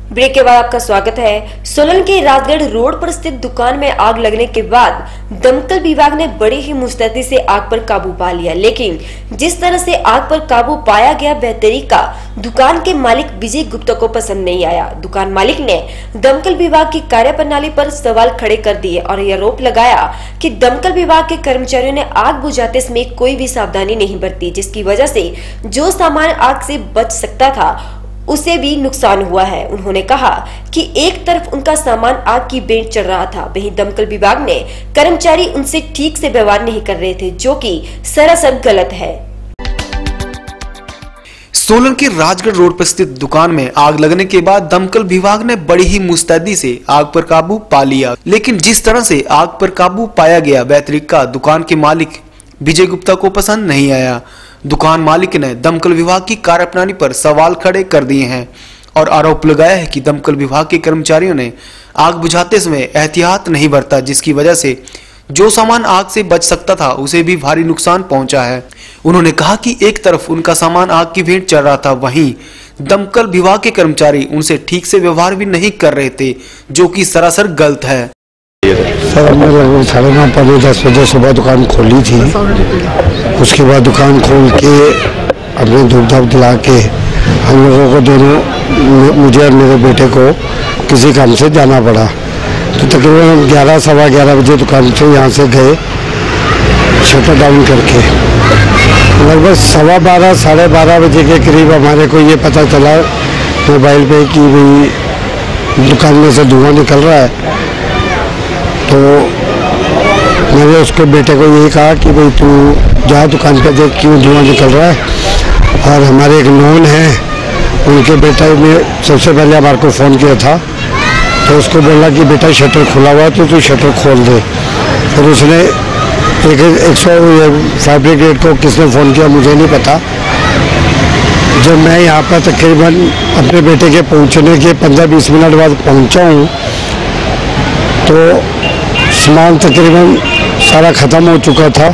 Break के बाद आपका स्वागत है। सोलन के राजगढ़ रोड पर स्थित दुकान में आग लगने के बाद दमकल विभाग ने बड़ी ही मुस्तैदी से आग पर काबू पा लिया, लेकिन जिस तरह से आग पर काबू पाया गया वह तरीका दुकान के मालिक विजय गुप्ता को पसंद नहीं आया। दुकान मालिक ने दमकल विभाग की कार्यप्रणाली पर सवाल खड़े कर दिए और यह आरोप लगाया कि दमकल विभाग के कर्मचारियों ने आग बुझाते समय कोई भी सावधानी नहीं बरती, जिसकी वजह से जो सामान आग से बच सकता था उसे भी नुकसान हुआ है। उन्होंने कहा कि एक तरफ उनका सामान आग की भेंट चढ़ रहा था, वहीं दमकल विभाग ने कर्मचारी उनसे ठीक से व्यवहार नहीं कर रहे थे, जो कि सरासर गलत है। सोलन के राजगढ़ रोड पर स्थित दुकान में आग लगने के बाद दमकल विभाग ने बड़ी ही मुस्तैदी से आग पर काबू पा लिया, लेकिन जिस तरह से आग पर काबू पाया गया वह तरीका दुकान के मालिक विजय गुप्ता को पसंद नहीं आया। दुकान मालिक ने दमकल विभाग की कार्यप्रणाली पर सवाल खड़े कर दिए हैं और आरोप लगाया है कि दमकल विभाग के कर्मचारियों ने आग बुझाते समय एहतियात नहीं बरता, जिसकी वजह से जो सामान आग से बच सकता था उसे भी भारी नुकसान पहुंचा है। उन्होंने कहा कि एक तरफ उनका सामान आग की भेंट चढ़ रहा था, वहीं दमकल विभाग के कर्मचारी उनसे ठीक से व्यवहार भी नहीं कर रहे थे, जो कि सरासर गलत है। सर, हमने लगभग 9:30 बजे सुबह दुकान खोली थी। उसके बाद दुकान खोल के अपने धूप धाप दिला के हम लोगों को दोनों, मुझे और मेरे बेटे को किसी काम से जाना पड़ा, तो तकरीबन हम 11 सवा 11 बजे दुकान से यहाँ से गए शटर डाउन करके। लगभग 12:15 साढ़े 12 बजे के करीब हमारे को ये पता चला मोबाइल पे कि भाई दुकान में से धुआं निकल रहा है। तो मैंने उसके बेटे को यही कहा कि भाई तू जा दुकान पे देख क्यों धुआं निकल रहा है। और हमारे एक नॉन है, उनके बेटा ने सबसे पहले हमारे को फ़ोन किया था, तो उसको बोला कि बेटा शटर खुला हुआ तो तू शटर खोल दे। फिर उसने एक 100 ब्रिगेड को किसने फ़ोन किया मुझे नहीं पता। जब मैं यहाँ पर तकरीबन अपने बेटे के पहुँचने के 15-20 मिनट बाद पहुँचा हूँ, तो सामान तकरीबन सारा ख़त्म हो चुका था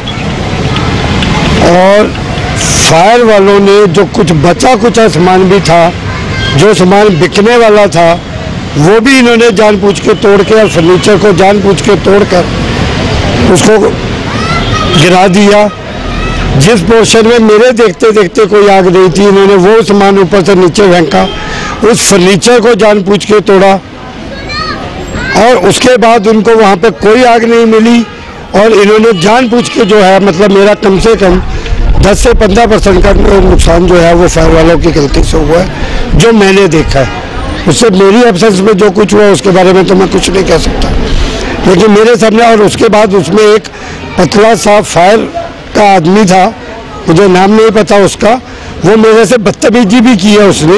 और फायर वालों ने जो कुछ बचा कुचा सामान भी था, जो सामान बिकने वाला था, वो भी इन्होंने जानबूझ के तोड़ के और फर्नीचर को जानबूझ के तोड़कर उसको गिरा दिया। जिस पोर्शन में मेरे देखते देखते कोई आग नहीं थी, इन्होंने वो सामान ऊपर से नीचे फेंका, उस फर्नीचर को जानबूझ के तोड़ा और उसके बाद उनको वहाँ पे कोई आग नहीं मिली और इन्होंने जानबूझ के जो है मतलब मेरा कम से कम 10 से 15% का नुकसान जो है वो फायर वालों की गलती से हुआ है, जो मैंने देखा है। उससे मेरी एब्सेंस में जो कुछ हुआ उसके बारे में तो मैं कुछ नहीं कह सकता, लेकिन मेरे सामने। और उसके बाद उसमें एक पतला सा फायर का आदमी था, मुझे नाम नहीं पता उसका, वो मेरे से बदतमीजी भी की है उसने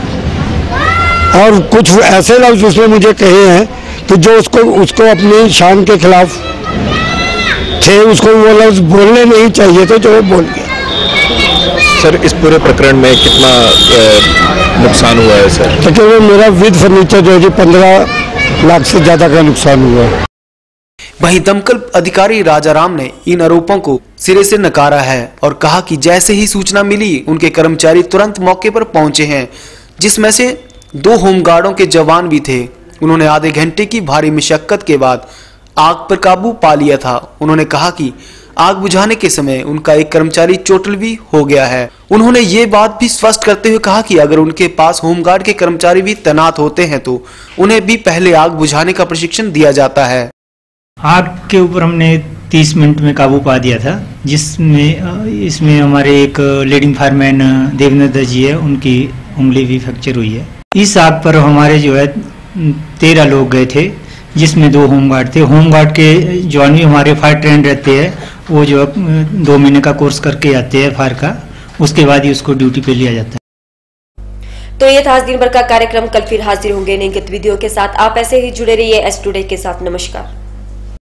और कुछ ऐसे लफ्ज़ उसने मुझे कहे हैं कि जो उसको अपनी शान के खिलाफ थे, उसको वो लफ्ज़ बोलने नहीं चाहिए थे जो वो बोल गया। सर, इस पूरे प्रकरण में कितना नुकसान हुआ है सर? तकरीबन मेरा विद फर्नीचर जो है 15 लाख से ज़्यादा का नुकसान हुआ है। वहीं दमकल अधिकारी राजाराम ने इन आरोपों को सिरे से नकारा है और कहा कि जैसे ही सूचना मिली उनके कर्मचारी तुरंत मौके पर पहुंचे हैं, जिसमें से 2 होमगार्डों के जवान भी थे। उन्होंने आधे घंटे की भारी मशक्कत के बाद आग पर काबू पा लिया था। उन्होंने कहा कि आग बुझाने के समय उनका एक कर्मचारी चोटिल भी हो गया है। उन्होंने ये बात भी स्पष्ट करते हुए कहा कि अगर उनके पास होमगार्ड के कर्मचारी भी तैनात होते हैं तो उन्हें भी पहले आग बुझाने का प्रशिक्षण दिया जाता है। आग के ऊपर हमने 30 मिनट में काबू पा दिया था, जिसमें इसमें हमारे एक लीडिंग फायरमैन देवेंद्र जी है, उनकी उंगली भी फ्रैक्चर हुई है। इस आग पर हमारे जो है 13 लोग गए थे, जिसमें 2 होमगार्ड थे। होमगार्ड के जवान भी हमारे फायर ट्रेंड रहते हैं, वो जो 2 महीने का कोर्स करके आते हैं फायर का, उसके बाद ही उसको ड्यूटी पे लिया जाता है। तो ये था आज दिन भर का कार्यक्रम। कल फिर हाजिर होंगे नई गतिविधियों के साथ। आप ऐसे ही जुड़े रहिए एस टुडे के साथ। नमस्कार।